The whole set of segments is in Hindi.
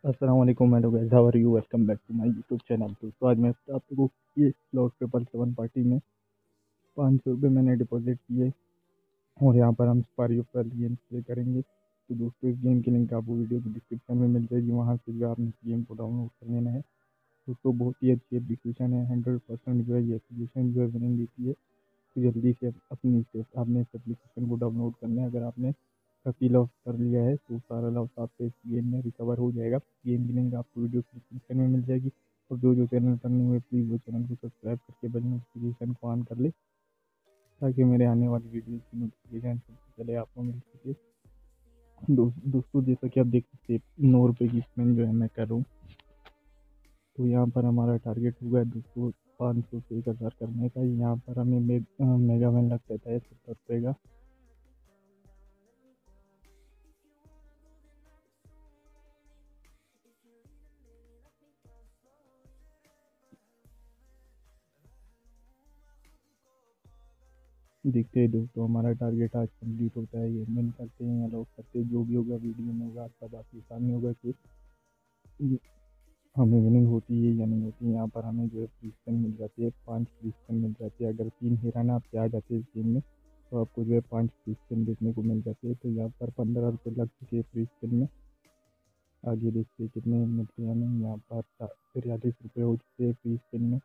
अस्सलाम वालेकुम hello guys, how are you? Welcome back to my YouTube channel. तो आज मैं आप लोगों को ये स्लॉट पेपर 7 पार्टी में 500 रुपये मैंने डिपॉजिट किए और यहाँ पर हम स्पारी पर गेम प्ले करेंगे। तो दोस्तों, इस गेम की लिंक आपको वीडियो की डिस्क्रिप्शन में मिल जाएगी, वहाँ से जो आपने गेम को डाउनलोड कर लेना है। दोस्तों, बहुत ही अच्छी एप्लीकेशन है, 100% जो है ये एप्लीकेशन जो है विनिंग देती है। तो जल्दी से आपने इस एप्लीकेशन को डाउनलोड करना है। अगर आपने काफ़ी लॉस कर लिया है तो सारा लॉस आपसे इस गेम में रिकवर हो जाएगा। गेम की लिंक आपको वीडियो की डिस्क्रिप्शन में मिल जाएगी। और जो चैनल पर नहीं हुए प्लीज़ वो चैनल को सब्सक्राइब करके बेल नोटिफिकेशन को ऑन कर ले, ताकि मेरे आने वाली वीडियो की नोटिफिकेशन सबसे पहले आपको मिल सके। दोस्तों, जैसा कि आप देख सकते हैं 9 रुपये की स्पेन जो है मैं कर रहा हूँ। तो यहाँ पर हमारा टारगेट हुआ है दोस्तों 500 से 1000 करने का। यहाँ पर हमें मेगा मैन लग जाता है 70 रुपये का। देखते हैं दोस्तों, हमारा टारगेट आज कंप्लीट होता है। ये विन करते हैं या लॉस करते हैं, जो भी होगा वीडियो में होगा, सब आपके सामने होगा कि ये हमें विनिंग होती है या नहीं होती है। यहाँ पर हमें जो है फ्री स्पिन मिल जाती है, 5 फ्री स्पिन मिल जाती है। अगर 3 हिराना आपके आ जाते हैं इस गेम में तो आपको जो है 5 फ्री स्पिन देखने को मिल जाती है। तो यहाँ पर 15 रुपये लग चुके हैं फ्री स्पिन में। आगे देखते हैं कितने मिलते हैं हमें। यहाँ पर 43 रुपये हो चुके हैं फ्री स्पिन में।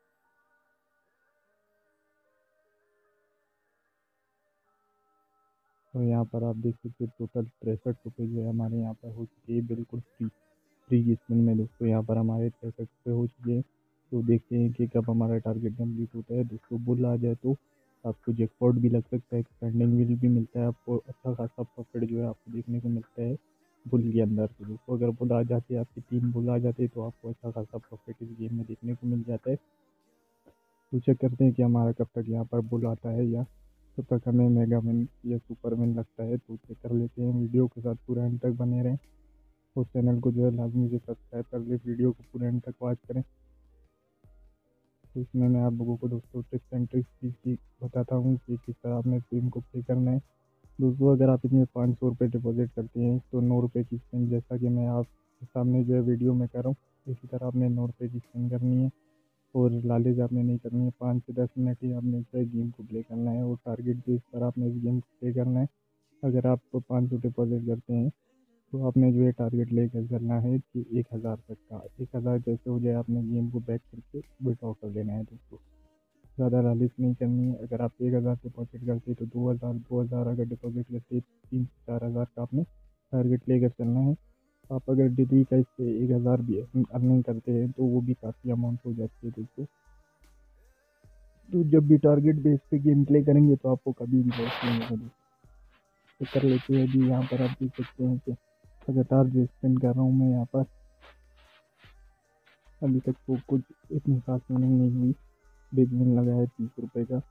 तो यहाँ पर आप देख सकते हैं टोटल 63 रुपये जो है हमारे यहाँ पर हो चुके हैं बिल्कुल फ्री फ्री स्पिन में। दोस्तों, यहाँ पर हमारे 63 रुपये हो चुके हैं। तो देखते हैं कि कब हमारा टारगेट कंप्लीट होता है। दोस्तों, बुल आ जाए तो आपको जैकपॉट भी लग सकता है, एक्सपेंडिंग व्हील भी मिलता है, आपको अच्छा खासा प्रॉफिट जो है आपको देखने को मिलता है बुल के अंदर। तो दोस्तों, अगर बुल आ जाती है, आपकी 3 बुल आ जाते हैं तो आपको अच्छा खासा प्रॉफिट इस गेम में देखने को मिल जाता है। तो चेक करते हैं कि हमारा कब तक यहाँ पर बुल आता है या तब तक हमें मेगा विन या सुपर विन लगता है। तो चेक कर लेते हैं। वीडियो के साथ पूरा एंड तक बने रहें और चैनल को जो है लाजमी से सब्सक्राइब कर ले, वीडियो को पूरे एंड तक वॉच करें। तो इसमें मैं आप लोगों को दोस्तों टिप्स एंड ट्रिक्स की बताता हूँ कि किस तरह आपने गेम को प्ले करना है। दोस्तों, अगर आप इसमें 500 रुपये डिपॉजिट करते हैं तो 9 रुपये की स्पिन, जैसा कि मैं आपके सामने जो है वीडियो में कर रहा हूँ, इसी तरह आपने 9 रुपये की स्पिन करनी है। और लालच आपने नहीं करनी है। 5 से 10 मिनट ही आपने जो है गेम को प्ले करना है और टारगेट बेस पर आपने इस गेम को प्ले करना है। अगर आप 500 डिपॉजिट करते हैं तो आपने जो है टारगेट लेकर चलना है कि 1000 तक का। 1000 जैसे हो जाए आपने गेम को बैक करके विड्रॉ कर लेना है। दोस्तों, ज़्यादा लालच नहीं करनी है। अगर आप 1000 डिपॉजिट करते तो 2000 अगर डिपॉजिट करते 3 से 4000 का आपने टारगेट लेकर चलना है। आप अगर डेली का इससे 1000 भी अर्निंग करते हैं तो वो भी काफ़ी अमाउंट हो जाती है दोस्तों। तो जब भी टारगेट बेस पे गेम प्ले करेंगे तो आपको कभी भी लॉस नहीं होगा दोस्तों। तो कर लेते हैं। अभी यहाँ पर आप देख सकते हैं कि लगातार जो स्पिन कर रहा हूँ मैं यहाँ पर, अभी तक तो कुछ इतनी खास विनिंग नहीं हुई। बिग विन लगा है 30 रुपये का।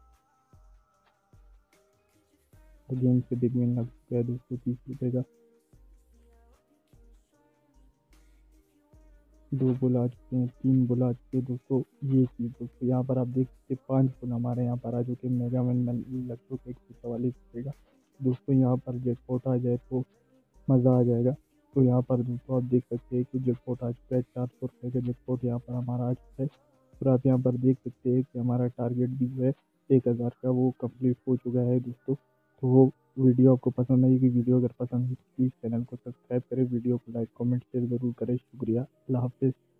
तो गेम से बिग विन लग चुका है दोस्तों 30 रुपये का। 2 बुल आ चुके हैं, 3 बुल आ चुके हैं दोस्तों। ये चीज़ दोस्तों, यहाँ पर आप देख सकते हैं 5 बुल हमारे यहाँ पर आ चुके हैं। मेगा विन में लग चुके 144 रुपये का। दोस्तों, यहाँ पर जैकपॉट आ जाए तो मज़ा आ जाएगा। तो यहाँ पर दोस्तों आप देख सकते हैं कि जैकपॉट आ चुका है, 400 रुपये का जैकपॉट यहाँ पर हमारा आ चुका है। और आप यहाँ पर देख सकते हैं कि हमारा टारगेट भी जो है 1000 का वो कंप्लीट हो चुका है दोस्तों। तो वो वीडियो आपको पसंद आएगी। वीडियो अगर पसंद है तो प्लीज़ चैनल को सब्सक्राइब करें, वीडियो को लाइक कमेंट शेयर ज़रूर करें। शुक्रिया, अल्लाह हाफिज़।